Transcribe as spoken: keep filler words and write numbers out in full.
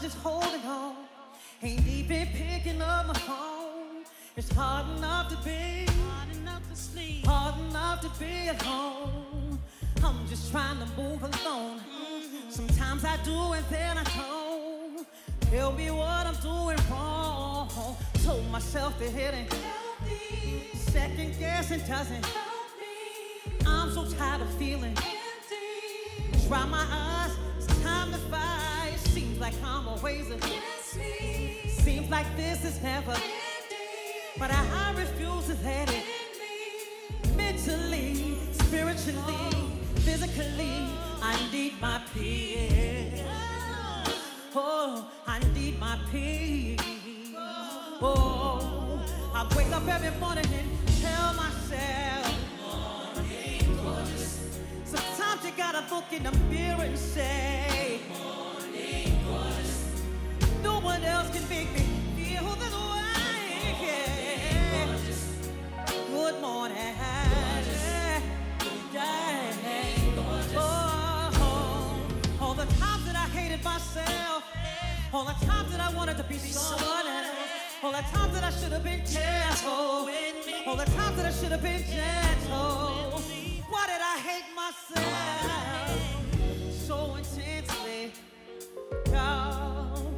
just holding on. Ain't even picking up my phone. It's hard enough to be, hard enough to sleep, hard enough to be at home. I'm just trying to move alone. Mm-hmm. Sometimes I do and then I don't. Tell me what I'm doing wrong. Told myself that it ain't healthy. Second guessing doesn't help me. I'm so tired of feeling empty. Dry my eyes, it's time to fight. Seems like I'm always against me. Seems like this is never ending. But I, I refuse to let it end me. Mentally, spiritually, physically, I need my peace. Oh, I need my peace. Oh, I wake up every morning and tell myself, morning, gorgeous. Sometimes you gotta look in the mirror and say, morning, gorgeous. No one else can make me feel this way. Yeah. Good morning. Oh, all the times that I hated myself, all the times that I wanted to be someone else, all the times that I should have been gentle, all the times that I should have been gentle. Why did I hate myself so intensely? God.